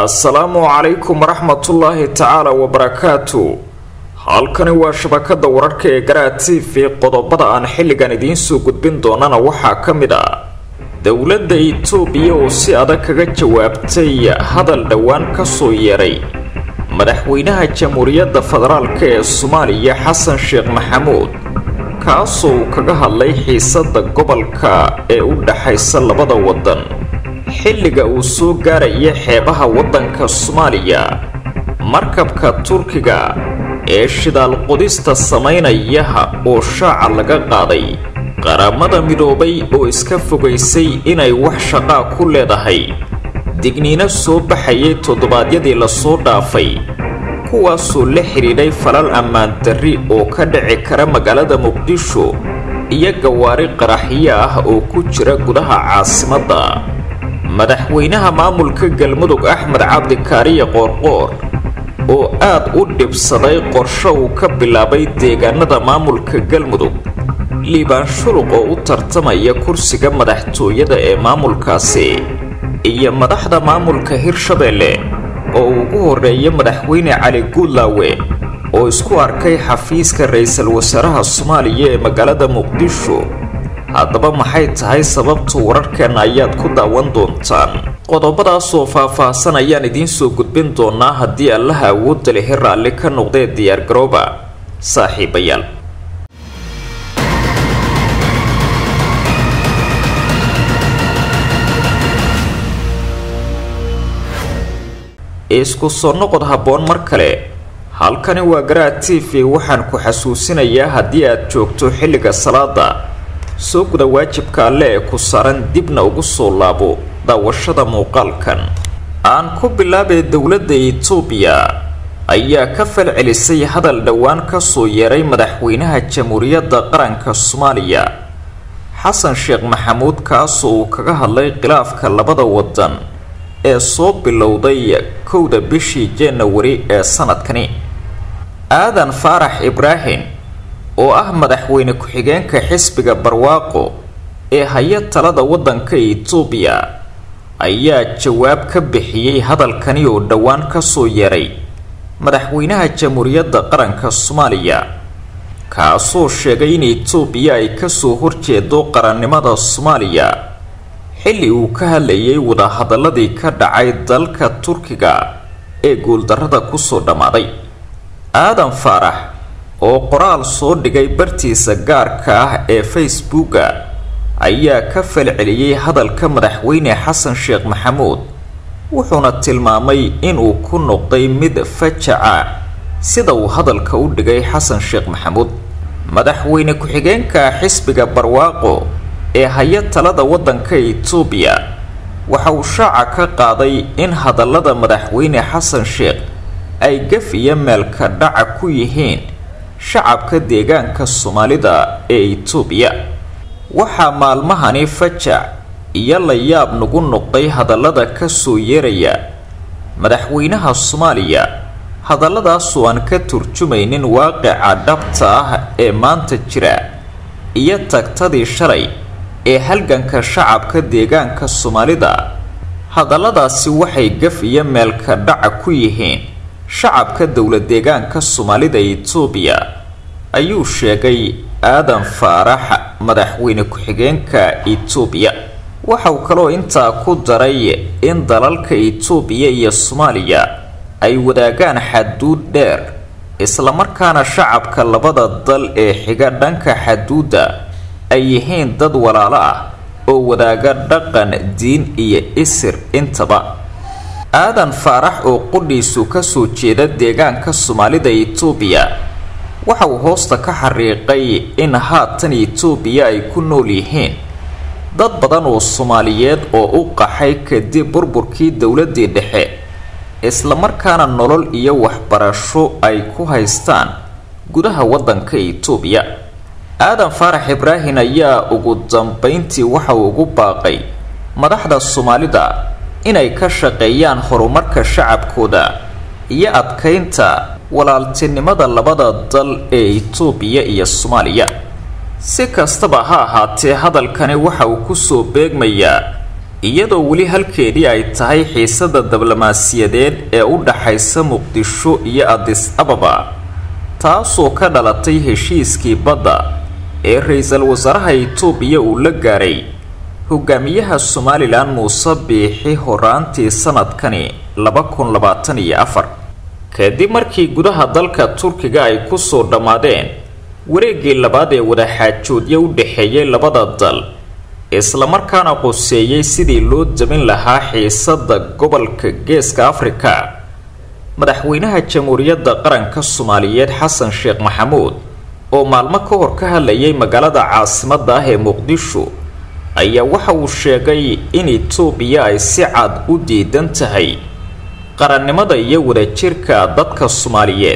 السلام عليكم ورحمة الله تعالى وبركاته. halkani waa shabakada wararka ee Garaa TV qodobada aan xilligan idiin soo gudbin doonana waxaa kamid ah dawladda Itoobiya oo si adag kaga jawaabtay hadal dhawaan ka soo yeeray madaxweynaha Jamhuuriyadda Federaalka ee Soomaaliya Xasan Sheekh Maxamuud kaasoo kaga hadlay xiisadda gobolka ee u dhaxaysa labada wadan xilliga uu soo gaaray xeebaha wadanka Soomaaliya markabka Turkiga ee shidaal qodista sameynaya oo shaaca laga qaaday qaramada midoobay oo iska fogeysay inay wax shaqo ku leedahay digniino soo baxay toddobaadyadii la soo dhaafay kuwaasoo la xiriiray falal ammaan darri oo ka dhici kara magaalada Muqdisho iyo gawaari qaraxiye ah oo ku jira gudaha caasimadda madaxweynaha maamulka Galmudug Axmed Cabdi Kaariye Qoorqoor oo aad u dhibsaday qorshe uu ka bilaabay deegaanada maamulka Galmudug liibaan shuluq oo u tartamaya kursiga madaxtooyada ee maamulkaasi iyo madaxda maamulka Hirshabelle oo ugu horeeyay madaxweyne Cali Guudlaawe oo isku arkay xafiiska ra'iisul wasaaraha Soomaaliya ee magaalada Muqdisho haddaba maxay tahay sababta wararkan ayaad ku daawan doontaan qodobadaas oo faahfaahsan ayaan idiin soo gudbin doonaa haddii Allah awood leh raalli ka noqday diyaar garooba saaxiibayaal isku soo noqod haboon mar kale halkani waa Garaa TV waxaan ku xasuusinayaa haddii aad joogto xilliga salaada soo guda waajibka alle ee ku saaran dibna ugu soo laabo daawashada muuqaalkan aan ku bilaabay dawladda Itoobiya ayaa ka falcelisay hadal dhawaan ka soo yeeray madaxweynaha Jamhuuriyadda Qaranka Soomaaliya Xasan Sheekh Maxamuud kaasoo kaga hadlay khilaafka labada wadan ee soo bilowday 1 bishii January ee sanadkani Aadan Faarax Ibraahim oo ah madaxweyne ku-xigeenka xisbiga Barwaaqo ee hay'ad talada wadanka Itoobiya ayaa jawaab ka bixiyay hadalkani oo dhawaan ka soo yeeray madaxweynaha Jamhuuriyadda Qaranka Soomaaliya kaasoo sheegay in Itoobiya ay ka soo horjeedo qarannimada Soomaaliya xilli uu ka hadlayay wada hadaladii ka dhacay dalka Turkiga ee guuldarrada ku soo dhamaaday Aadan Faarax oo qoraal soo dhigay bartiisa gaarka ah ee Facebook ayaa ka falceliyay hadalka madaxweyne Xasan Sheekh Maxamuud wuxuuna tilmaamay in uu ku noqday mid fajaca sida uu hadalka u dhigay Xasan Sheekh Maxamuud madaxweyne ku-xigeenka xisbiga Barwaaqo ee hay'ad talada wadanka Itoobiya waxa uu shaaca ka qaaday in hadallada madaxweyne Xasan Sheekh ay gaf iyo meelka dhaca ku yihiin shacabka deegaanka Soomaalida ee Itoobiya waxa maalmahani fajac iyo la yaab nagu noqday hadallada ka soo yeeraya madaxweynaha Soomaaliya hadalladaas oo aan ka turjumaynin waaqica dhabta ah ee maanta jira iyo tagtadii shalay ee halganka shacabka deegaanka Soomaalida hadalladaasi waxay gaf iyo meelka dhaca ku yihiin shacabka dawlad deegaanka Soomaalida Itoobiya ayuu sheegay Aadan Faarax madaxweyne ku-xigeenka Itoobiya waxa uu kaloo intaa ku daray in dalalka Itoobiya iyo Soomaaliya ay wadaagaan xaduud dheer isla markaana shacabka labada dal ee xiga dhanka xaduudda ay yihiin dad walaalo ah oo wadaaga dhaqan diin iyo isir intaba Aadan Faarax oo qudhiisu ka soo jeeda deegaanka Soomaalida Itoobiya waxa uu hoosta ka xariiqay in haatan Itoobiya ay ku nool yihiin dad badan oo Soomaaliyeed oo u qaxay kadib burburkii dawladda dhexe isla markaana nolol iyo waxbarasho ay ku haystaan gudaha wadanka Itoobiya Aadan Faarax Ibraahim ayaa ugu dambeyntii waxa uu ugu baaqay madaxda Soomaalida inay ka shaqeeyaan horumarka shacabkooda iyo adkeynta walaaltinimada labada dal ee Itoobiya iyo Soomaaliya si kastaba ha ahaatee hadalkani waxa uu ku soo beegmayaa iyadoo weli halkeedii ay tahay xiisada diblomaasiyadeed ee u dhaxaysa Muqdisho iyo Addis Ababa taasoo ka dhalatay heshiiskii badda ee ra'iisul wasaaraha Itoobiya uu la gaaray hogaamiyaha Somaliland Muuse Biixi horaantii sanadkani 2024 kadib markii gudaha dalka Turkiga ay ku soo dhamaadeen wareegii labaad ee wada xaajoodyo u dhaxeeyay labada dal isla markaana qoseeyay sidii loo jabin lahaa xiisada gobolka Geeska Afrika madaxweynaha Jamhuuriyadda Qaranka Soomaaliyeed Xasan Sheekh Maxamuud oo maalmo ka hor ka hadlayay magaalada caasimadda ah ee Muqdisho ayaa waxa uu sheegay in Itoobiya ay si cad u diidan tahay qarannimada iyo wadajirka dadka Soomaaliyeed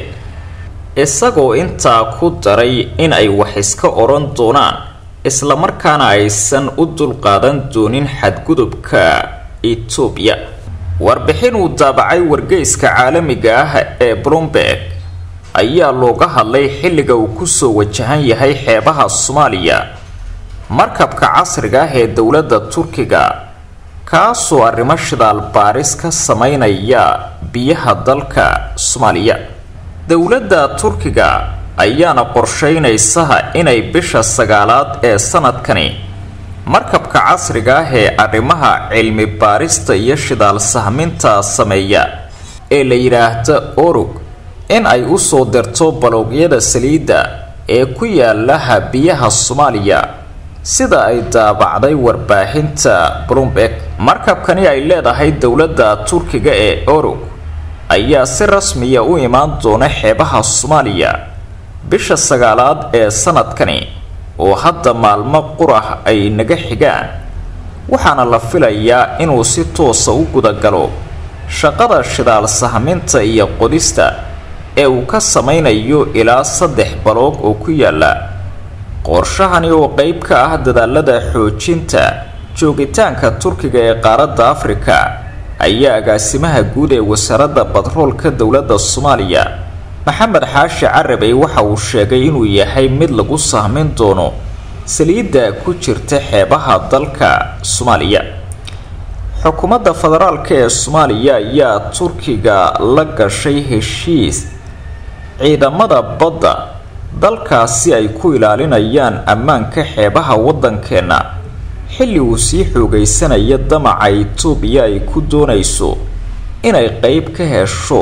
isagoo intaa ku daray in ay wax iska oran doonaan isla markaana aysan u dulqaadan doonin xadgudubka Itoobiya warbixin uu daabacay wargeyska caalamiga ah ee Bloomberg ayaa looga hadlay xilliga uu ku soo wajahan yahay xeebaha Soomaaliya markabka casriga ah ee dawladda Turkiga kaasoo arrimo shidaal baaris ka sameynaya biyaha dalka Soomaaliya dawladda Turkiga ayaana qorsheynaysa inay bisha 9aad ee sanadkani markabka casriga ah ee arrimaha cilmi baarista iyo shidaal sahminta sameeya ee la yiraahdo Orug in ay u soo dirto baloogyada saliidda ee ku yaala biyaha Soomaaliya sida ay daabacday warbaahinta Bloomberg markabkani ay leedahay dawladda Turkiga ee Orug ayaa si rasmi ah u imaan doona xeebaha Soomaaliya bisha 9aad ee sanadkani oo hadda maalmo qurux ay naga xigaan waxaana la filayaa inuu si toos ah u guda galo shaqada shidaal sahminta iyo qodista ee uu ka sameynayo ilaa 3 baloog oo ku yaala qorshahani oo qayb ka ah dadaalada xoojinta joogitaanka Turkiga ee qaaradda Afrika ayaa agaasimaha guud ee wasaaradda batroolka dawladda Soomaaliya Maxamed Xaashi Carabey waxa uu sheegay inuu yahay mid lagu sahmin doono saliidda ku jirta xeebaha dalka Soomaaliya xukuumadda federaalka ee Soomaaliya ayaa Turkiga la gashay heshiis ciidamada badda dalkaasi ay ku ilaalinayaan ammaanka xeebaha wadankeena xilli uu sii xoogaysanaya damaca Itoobiya ay ku doonayso inay qayb ka hesho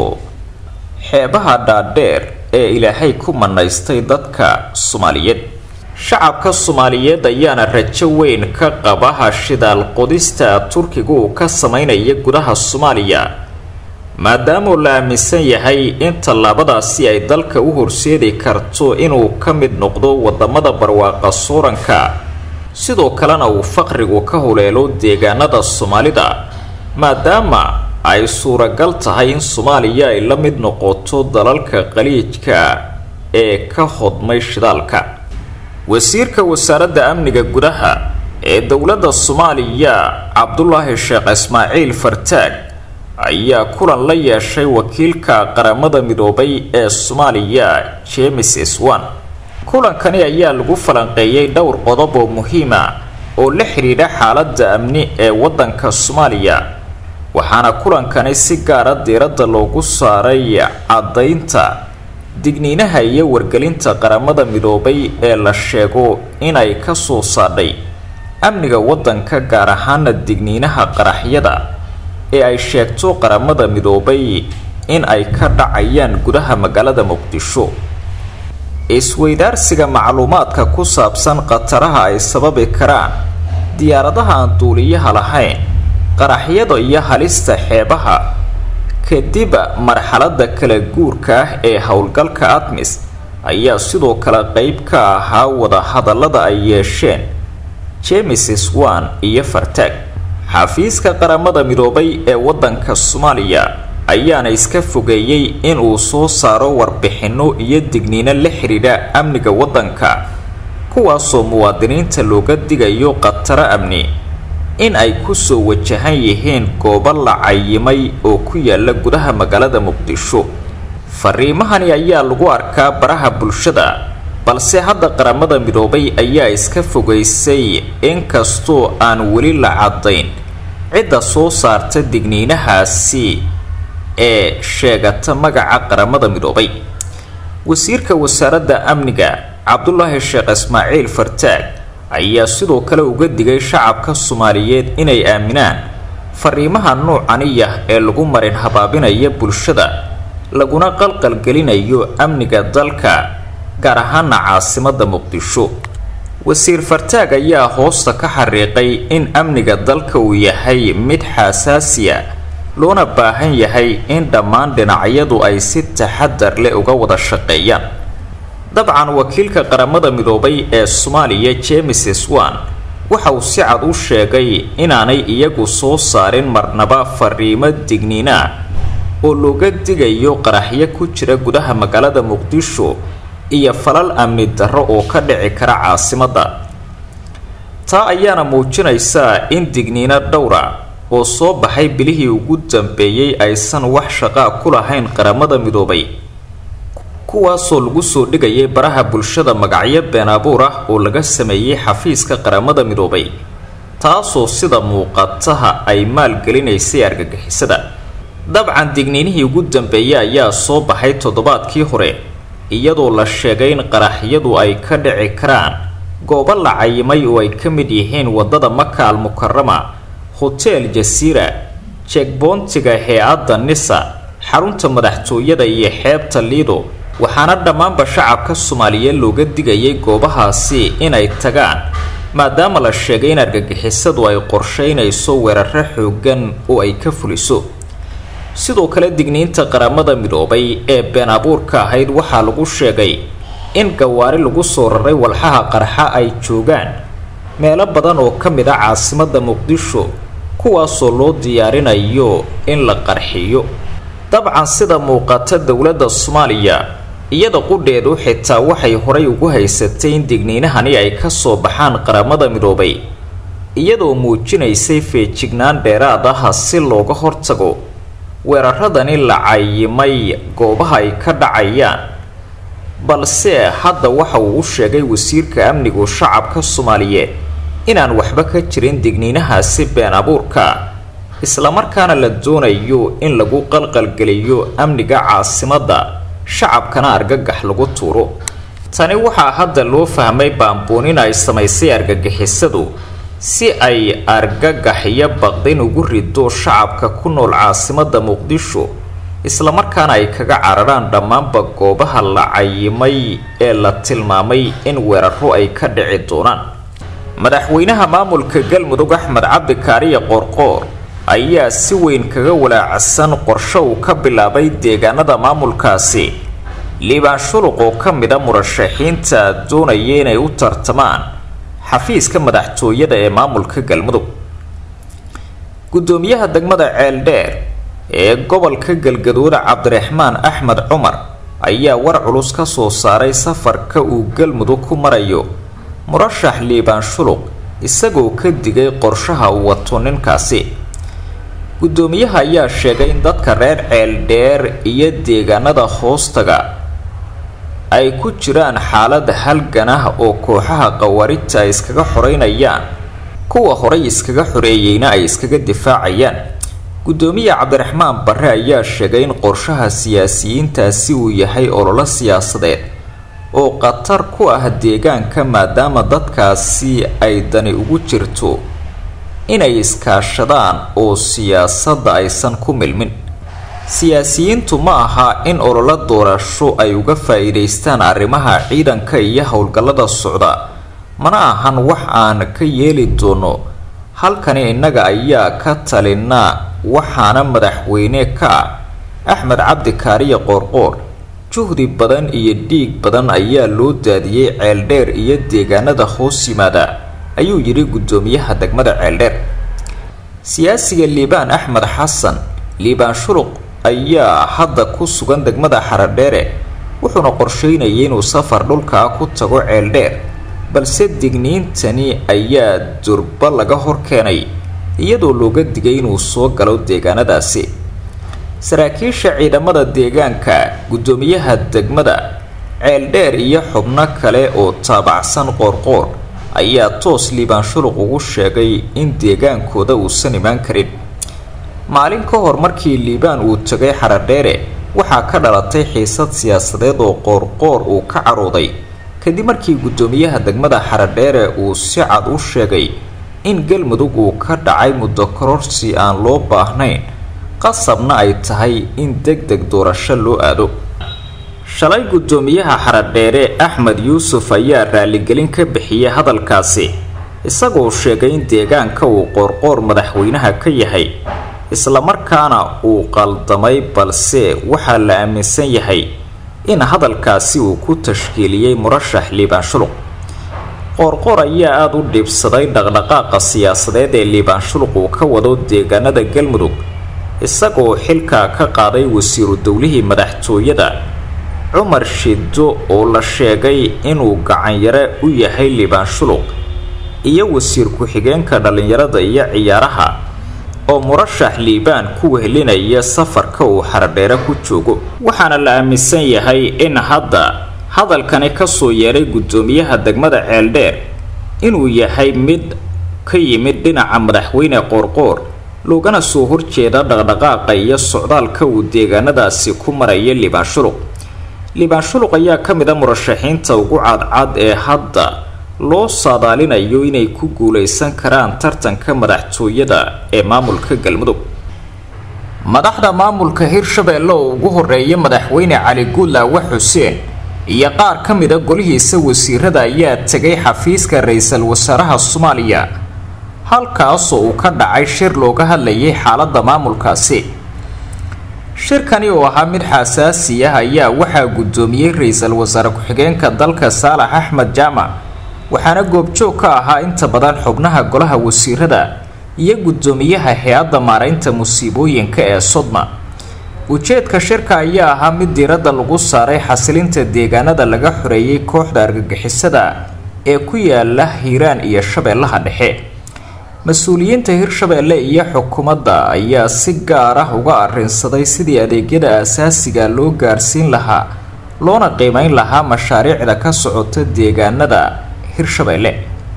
xeebaha dhaadheer ee Ilaahay ku manaystay dadka Soomaaliyeed shacabka Soomaaliyeed ayaana rajo weyn ka qaba shidaal qodista Turkigu ka sameynaya gudaha Soomaaliya maadaama la aaminsan yahay in tallaabadaasi ay dalka u horseedi karto inuu ka mid noqdo wadamada barwaaqa sooranka sidoo kalena uu faqrigu ka huleelo deegaanada Soomaalida maadaama ay suuragal tahay in Soomaaliya ay la mid noqoto dalalka qaliijka ee ka hodmay shidaalka wasiirka wasaaradda amniga gudaha ee dawladda Soomaaliya Cabdullaahi Sheekh Ismaaciil Fartaag ayaa kulan la yeeshay wakiilka qaramada midoobay ee Soomaaliya James Swan kulankani ayaa lagu falanqeeyay dhowr qodob oo muhiim ah oo la xiriira xaaladda amni ee wadanka Soomaaliya waxaana kulankani si gaar ah diiradda loogu saaray cadaynta digniinaha iyo wargelinta qaramada midoobay ee la sheego inay ka soo saadhay amniga wadanka gaar ahaan digniinaha qaraxyada ee ay sheegto qaramada midoobay in ay ka dhacayaan gudaha magaalada Muqdisho isweydaarsiga macluumaadka ku saabsan qataraha ay sababi karaan diyaaradaha aan duuliyaha lahayn qaraxyada iyo halista xeebaha kadib marxaladda kala guurka ah ee howlgalka ATMIS ayaa sidoo kale qayb ka ahaa wada hadallada ay yeesheen James Swan iyo Fartaag xafiiska qaramada midoobay ee wadanka Soomaaliya ayaana iska fogeeyay in uu soo saaro warbixino iyo digniino la xiriira amniga wadanka kuwaasoo muwaadiniinta looga digayo qataro amni in ay ku soo wajahan yihiin goobo la cayimay oo ku yaala gudaha magaalada Muqdisho fariimahani ayaa lagu arkaa baraha bulshada balse hadda qaramada midoobay ayaa iska fogeysay in kastoo aan weli la cadayn cidda soo saarta digniinahaasi ee sheegata magaca qaramada midoobay. wasiirka wasaaradda amniga cabdulaahi sheekh ismaaciil fartaag ayaa sidoo kale uga digay shacabka Soomaaliyeed inay aaminaan fariimaha noocaniyah ee lagu marin habaabinaya bulshada laguna qalqalgelinayo amniga dalka gaar ahaan caasimadda Muqdisho. wasiir fartaag ayaa hoosta ka xariiqay in amniga dalka uu yahay mid xasaasi ah loona baahan yahay in dhammaan dhinacyadu ay si taxadar leh uga wada shaqeeyaan. dabcan wakiilka qaramada midoobay ee Soomaaliya James Swan waxa uu si cad u sheegay inaanay iyagu soo saarin marnaba fariimo digniina oo looga digayo qaraxyo ku jira gudaha magaalada Muqdisho iyo falal amni darro oo ka dhici kara caasimadda. taa ayaana muujinaysa in digniino dhowra oo soo baxay bilihii ugu dambeeyay aysan wax shaqo ku lahayn qaramada midoobay, kuwaasoo lagu soo dhigayay baraha bulshada magacyo been abuur ah oo laga sameeyay xafiiska qaramada midoobay, taasoo sida muuqataha ay maalgelinaysay argagixisada. dabcan digniinihii ugu dambeeyay ayaa soo baxay toddobaadkii hore iyadoo la sheegay in qaraxyadu ay ka dhici karaan goobo la cayimay oo ay ka mid yihiin wadada Maka al-Mukarrama, hotel Jasiira, checkpointiga hay'adda Nisa, xarunta madaxtooyada iyo xeebta Lido. waxaana dhammaanba shacabka Soomaaliyeed looga digayay goobahaasi inay tagaan maadaama la sheegay in argagixisadu ay qorsheynayso weeraro xooggan oo ay ka fuliso. sidoo kale digniinta qaramada midoobay ee been abuurka ahayd waxaa lagu sheegay in gawaari lagu soo raray walxaha qarxa ay joogaan meelo badan oo ka mid ah caasimadda Muqdisho, kuwaasoo loo diyaarinayo in la qarxiyo. dabcan sida muuqata dowladda Soomaaliya iyada qudheedu xitaa waxay horay ugu haysatay in digniinahani ay ka soo baxaan qaramada midoobay iyadoo muujinaysay feejignaan dheeraad ah si looga hortago weeraradani la cayimay goobaha ay ka dhacayaan. balse hadda waxa uu sheegay wasiirka amniga shacabka Soomaaliyeed inaan waxba ka jirin digniinahaasi been abuurka, isla markaana la doonayo in lagu qalqalgeliyo amniga caasimadda shacabkana argagax lagu tuuro. tani waxaa hadda loo fahmay baanboonin ay samaysay argagixisadu si ay argagax iyo baqdin ugu rido shacabka ku nool caasimadda Muqdisho, isla markaana ay kaga cararaan dhammaanba goobaha la cayimay ee la tilmaamay in weeraro ay ka dhici doonaan. madaxweynaha maamulka Galmudug Axmed Cabdi Kaariye Qoorqoor ayaa si weyn kaga walaacsan qorshe uu ka bilaabay deegaanada maamulkaasi. Liibaan Shuluq oo ka mid ah murashaxiinta doonaya inay u tartamaan xafiiska madaxtooyada ee maamulka Galmudug. gudoomiyaha degmada Ceeldheer ee gobolka Galgaduud Cabdiraxmaan Axmed Cumar ayaa war culus ka soo saaray safarka uu Galmudug ku marayo murashax Liibaan Shuluq, isagoo ka digay qorshaha uu wato ninkaasi. gudoomiyaha ayaa sheegay in dadka reer Ceeldheer iyo deegaanada hoostaga ay ku jiraan xaalad halgan ah oo kooxaha qawaarita ay iskaga xoreynayaan, kuwa horay iskaga xoreeyayna ay iskaga difaacayaan. gudoomiyaha Cabdiraxmaan Barre ayaa sheegay in qorshaha siyaasiyiintaasi uu yahay olole siyaasadeed oo qatar ku ah deegaanka maadaama dadkaasi ay dani ugu jirto inay iskaashadaan oo siyaasadda aysan ku milmin. siyaasiyiintu ma aha in olole doorasho ay uga faa'iideystaan arrimaha ciidanka iyo howlgallada socda, mana ahan wax aan ka yeeli doono. halkani innaga ayaa ka talinaa, waxaana madaxweyne ka ah Axmed Cabdi Kaariye Qoorqoor. juhdi badan iyo dhiig badan ayaa loo daadiyay Ceeldheer iyo deegaanada hoos yimaada, ayuu yiri gudoomiyaha degmada Ceeldheer. siyaasiga Liibaan Axmed Xasan Liibaan Shuluq ayaa hadda ku sugan degmada Xaradheere, wuxuuna qorsheynayay inuu safar dhulka ku tago Ceeldheer, balse digniintani ayaa durba laga hor keenay iyadoo looga digay inuu soo galo deegaanadaasi. saraakiisha ciidamada deegaanka, gudoomiyaha degmada Ceeldheer iyo xubno kale oo taabacsan Qoorqoor ayaa toos liibaan shuluq ugu sheegay in deegaankooda uusan imaan karin. maalin ka hor markii liibaan uu tagay Xaradheere waxaa ka dhalatay xiisad siyaasadeed oo qoorqoor uu ka carooday kadib markii gudoomiyaha degmada Xaradheere uu si cad u sheegay in galmudug uu ka dhacay muddo kororsi aan loo baahnayn qasabna ay tahay in degdeg doorasho loo aado. shalay gudoomiyaha Xaradheere Axmed Yuusuf ayaa raaligelin ka bixiyay hadalkaasi isagoo sheegay in deegaanka uu qoorqoor madaxweynaha ka yahay isla markaana uu qaldamay balse waxaa la aaminsan yahay in hadalkaasi uu ku tashkiiliyay murashax liibaan shuluq. qoorqoor ayaa aad u dhibsaday dhaqdhaqaaqa siyaasadeed ee liibaan shuluq uu ka wado deegaanada galmudug isagoo xilka ka qaaday wasiiru dowlihii madaxtooyada Cumar Shido oo la sheegay inuu gacan yare u yahay liibaan shuluq iyo wasiir ku-xigeenka dhalinyarada iyo ciyaaraha oo murashax liibaan ku wehelinaya safarka uu Xaradheere ku joogo. waxaana la aaminsan yahay in hadda hadalkani ka soo yeeray gudoomiyaha degmada Ceeldheer inuu yahay mid ka yimid dhinaca madaxweyne qoorqoor loogana soo horjeeda dhaqdhaqaaqa iyo socdaalka uu deegaanadaasi ku maraya liibaan shuluq. liibaan shuluq ayaa ka mid ah murashaxiinta ugu cadcad ee hadda loo saadaalinayo inay ku guuleysan karaan tartanka madaxtooyada ee maamulka galmudug. madaxda maamulka Hirshabeelle oo ugu horeeyay madaxweyne Cali Guulaawe Xuseen iyo qaar ka mid ah golihiisa wasiirada ayaa tagay xafiiska ra'iisul wasaaraha Soomaaliya halkaas oo uu ka dhacay shir looga hadlayay xaaladda maamulkaasi. shirkani oo ahaa mid xasaasi ah ayaa waxaa gudoomiyay ra'iisul wasaare ku-xigeenka dalka Saalax Axmed Jaamac waxaana goobjoog ka ahaa inta badan xubnaha golaha wasiirada iyo gudoomiyaha hay'adda maareynta musiibooyinka ee Sodma. ujeedka shirka ayaa ahaa mid diiradda lagu saaray xasilinta deegaanada laga xoreeyay kooxda argagixisada ee ku yaala Hiiraan iyo Shabeellaha Dhexe. mas-uuliyiinta Hirshabeelle iyo xukuumadda ayaa si gaar ah uga arrinsaday sidii adeegyada aasaasiga loo gaarsiin lahaa loona qiimeyn lahaa mashaariicda ka socota deegaanada Hirshabeelle.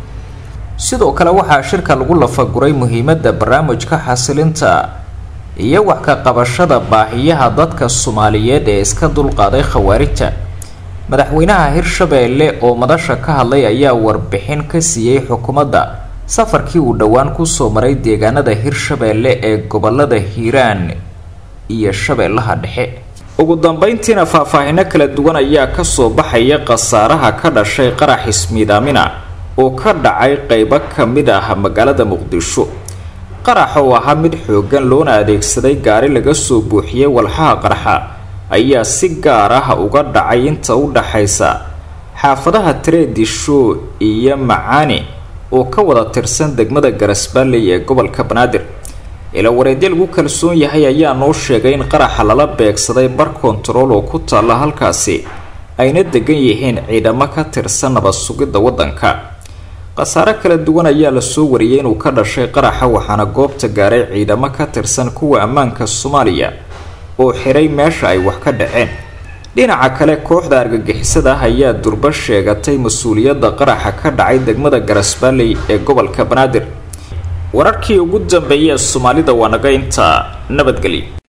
sidoo kale waxaa shirka lagu lafaguray muhiimadda barnaamijka xasilinta iyo wax ka qabashada baahiyaha dadka Soomaaliyeed ee iska dulqaaday khawaarijta. madaxweynaha Hirshabeelle oo madasha ka hadlay ayaa warbixin ka siiyay xukuumadda safarkii uu dhawaan ku soo maray deegaanada Hirshabeelle ee gobolada Hiiraan iyo Shabeellaha Dhexe. ugu dambeyntiina faahfaahin kala duwan ayaa ka soo baxaya khasaaraha ka dhashay qarax ismiidaamina oo ka dhacay qaybo ka mid ah magaalada Muqdisho. qarax oo ahaa mid xoogan loona adeegsaday gaari laga soo buuxiyay walxaha qarxa ayaa si gaar ah uga dhacay inta u dhaxaysa xaafadaha Treedisho iyo Macaani oo ka wada tirsan degmada Garasbaaley ee gobolka Banaadir. ila wareedyo lagu kalsoon yahay ayaa noo sheegay in qaraxa lala beegsaday bar kontarool oo ku taala halkaasi ayna degan yihiin ciidamo ka tirsan nabad sugidda waddanka. khasaare kala duwan ayaa la soo wariyay inuu ka dhashay qaraxa waxaana goobta gaaray ciidamo ka tirsan kuwa ammaanka Soomaaliya oo xiray meesha ay wax ka dhaceen. dhinaca kale kooxda argagixisada ayaa durba sheegatay mas'uuliyadda qaraxa ka dhacay degmada Garasbaaley ee gobolka Banaadir. wararkii ugu dambeeyay Soomaalida waa naga inta nabadgelyo.